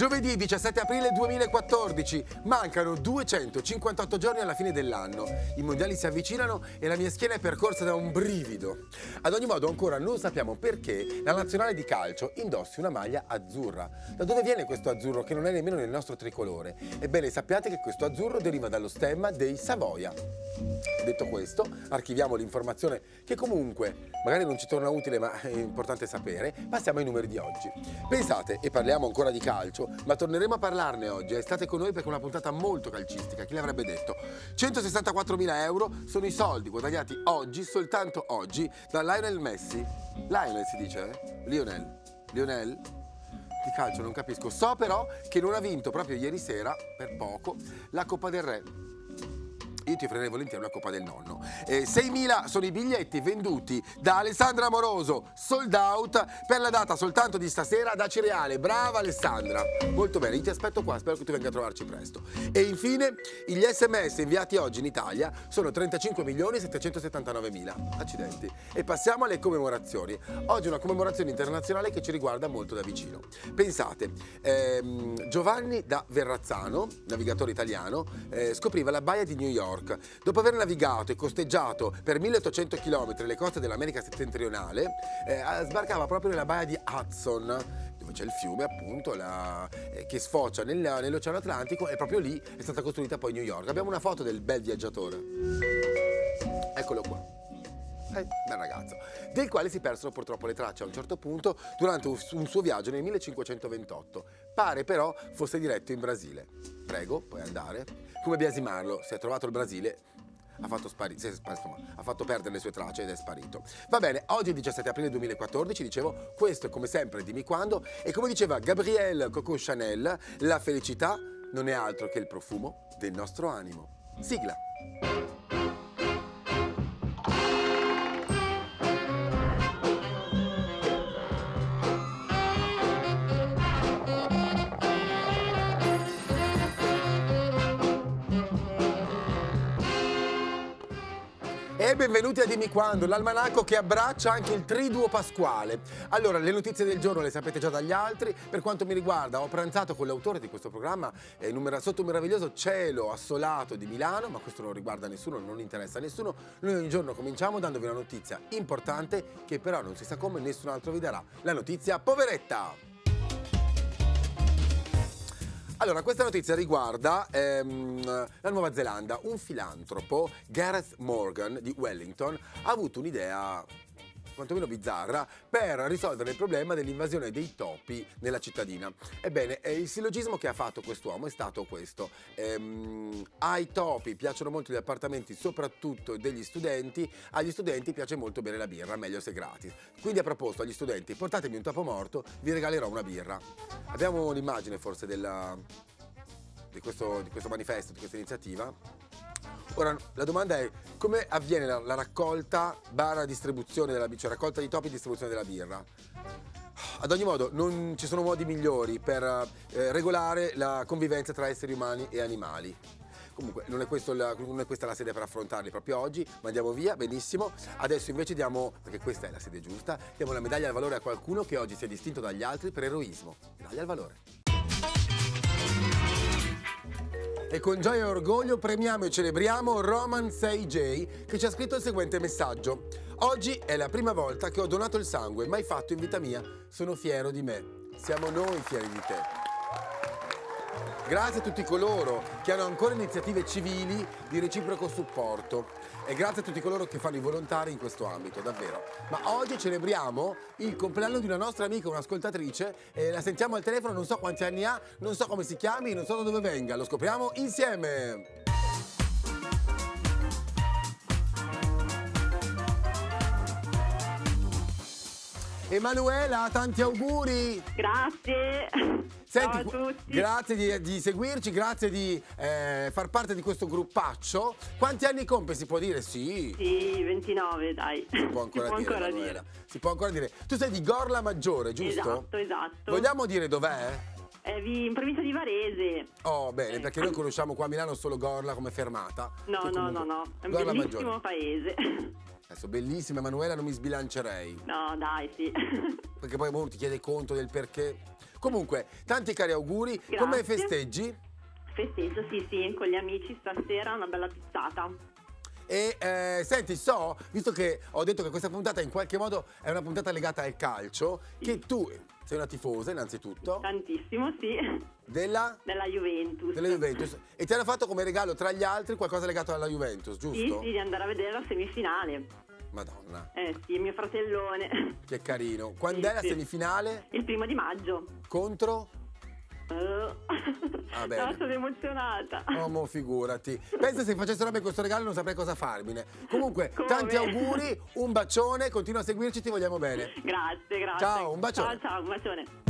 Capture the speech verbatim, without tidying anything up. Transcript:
Giovedì diciassette aprile duemilaquattordici, mancano duecentocinquantotto giorni alla fine dell'anno. I mondiali si avvicinano e la mia schiena è percorsa da un brivido. Ad ogni modo ancora non sappiamo perché la nazionale di calcio indossi una maglia azzurra. Da dove viene questo azzurro che non è nemmeno nel nostro tricolore? Ebbene, sappiate che questo azzurro deriva dallo stemma dei Savoia. Detto questo, archiviamo l'informazione che comunque magari non ci torna utile, ma è importante sapere. Passiamo ai numeri di oggi. Pensate, e parliamo ancora di calcio, ma torneremo a parlarne oggi. State con noi perché è una puntata molto calcistica. Chi l'avrebbe detto? centosessantaquattromila euro sono i soldi guadagnati oggi, soltanto oggi, da Lionel Messi. Lionel si dice? Eh? Lionel? Lionel? Di calcio non capisco. So però che non ha vinto proprio ieri sera, per poco, la Coppa del Re. Io ti offrirei volentieri una Coppa del Nonno. Eh, seimila sono i biglietti venduti da Alessandra Amoroso, sold out, per la data soltanto di stasera da Cireale. Brava Alessandra! Molto bene, io ti aspetto qua, spero che tu venga a trovarci presto. E infine, gli sms inviati oggi in Italia sono trentacinque milioni settecentosettantanovemila. Accidenti. E passiamo alle commemorazioni. Oggi è una commemorazione internazionale che ci riguarda molto da vicino. Pensate, ehm, Giovanni da Verrazzano, navigatore italiano, eh, scopriva la baia di New York. Dopo aver navigato e costeggiato per milleottocento chilometri le coste dell'America settentrionale, eh, sbarcava proprio nella baia di Hudson, dove c'è il fiume appunto la, eh, che sfocia nel, nell'Oceano Atlantico, e proprio lì è stata costruita poi New York. Abbiamo una foto del bel viaggiatore. Eccolo qua. Eh, bel ragazzo, del quale si persero purtroppo le tracce a un certo punto durante un suo viaggio nel millecinquecentoventotto. Pare però fosse diretto in Brasile. Prego, puoi andare. Come biasimarlo, si è trovato il Brasile, ha fatto, spari- insomma, ha fatto perdere le sue tracce ed è sparito. Va bene, oggi è il diciassette aprile duemilaquattordici, dicevo, questo è come sempre Dimmi Quando, e come diceva Gabrielle Coco Chanel, la felicità non è altro che il profumo del nostro animo. Sigla! E benvenuti a Dimmi Quando, l'almanacco che abbraccia anche il triduo pasquale. Allora, le notizie del giorno le sapete già dagli altri. Per quanto mi riguarda, ho pranzato con l'autore di questo programma eh, sotto un meraviglioso cielo assolato di Milano, ma questo non riguarda nessuno, non interessa a nessuno. Noi ogni giorno cominciamo dandovi una notizia importante che però non si sa come nessun altro vi darà. La notizia poveretta! Allora, questa notizia riguarda ehm, la Nuova Zelanda. Un filantropo, Gareth Morgan di Wellington, ha avuto un'idea quantomeno bizzarra per risolvere il problema dell'invasione dei topi nella cittadina. Ebbene, eh, il sillogismo che ha fatto quest'uomo è stato questo. Ehm, ai topi piacciono molto gli appartamenti, soprattutto degli studenti. Agli studenti piace molto bere la birra, meglio se gratis. Quindi ha proposto agli studenti: portatemi un topo morto, vi regalerò una birra. Abbiamo l'immagine forse della, di, questo, di questo manifesto, di questa iniziativa. Ora, la domanda è: come avviene la, la raccolta barra distribuzione della birra, cioè raccolta di topi e distribuzione della birra? Ad ogni modo, non ci sono modi migliori per eh, regolare la convivenza tra esseri umani e animali. Comunque, non è, questo la, non è questa la sede per affrontarli proprio oggi, ma andiamo via, benissimo. Adesso invece diamo, perché questa è la sede giusta, diamo la medaglia al valore a qualcuno che oggi si è distinto dagli altri per eroismo. Medaglia al valore. E con gioia e orgoglio premiamo e celebriamo Roman sei J, che ci ha scritto il seguente messaggio: oggi è la prima volta che ho donato il sangue, mai fatto in vita mia, sono fiero di me. Siamo noi fieri di te. Grazie a tutti coloro che hanno ancora iniziative civili di reciproco supporto, e grazie a tutti coloro che fanno i volontari in questo ambito, davvero. Ma oggi celebriamo il compleanno di una nostra amica, un'ascoltatrice, e la sentiamo al telefono, non so quanti anni ha, non so come si chiami, non so da dove venga, lo scopriamo insieme! Emanuela, tanti auguri! Grazie! Senti, ciao a tutti! Grazie di, di seguirci, grazie di eh, far parte di questo gruppaccio. Quanti anni compie, si può dire? Sì! Sì, ventinove, dai! Si può ancora, si può dire, ancora Emanuela. dire. Si può ancora dire. Tu sei di Gorla Maggiore, giusto? Esatto, esatto. Vogliamo dire dov'è? Eh, in provincia di Varese. Oh, bene, eh. perché noi conosciamo qua a Milano solo Gorla come fermata. No, no, no, no, è un Gorla bellissimo Maggiore. paese. Adesso, bellissima Emanuela, non mi sbilancerei. No, dai, sì. Perché poi uno ti chiede conto del perché. Comunque, tanti cari auguri. Grazie. Come festeggi? Festeggio, sì, sì, con gli amici stasera una bella pizzata. E eh, senti, so, visto che ho detto che questa puntata in qualche modo è una puntata legata al calcio, Sì. che tu sei una tifosa innanzitutto Tantissimo, sì. della, Della Juventus. della Juventus e ti hanno fatto come regalo tra gli altri qualcosa legato alla Juventus, Sì, giusto? sì, di andare a vedere la semifinale. Madonna, Eh sì, mio fratellone. che carino. Quando Sì, è la sì. semifinale? Il primo di maggio. Contro? Uh. Ah, bene. No, sono emozionata. Oh, mo figurati. Pensa se facessero a me questo regalo non saprei cosa farmene. Comunque, Come? tanti auguri, un bacione, continua a seguirci, ti vogliamo bene. Grazie, grazie. Ciao, un bacione. Ciao, ciao, un bacione.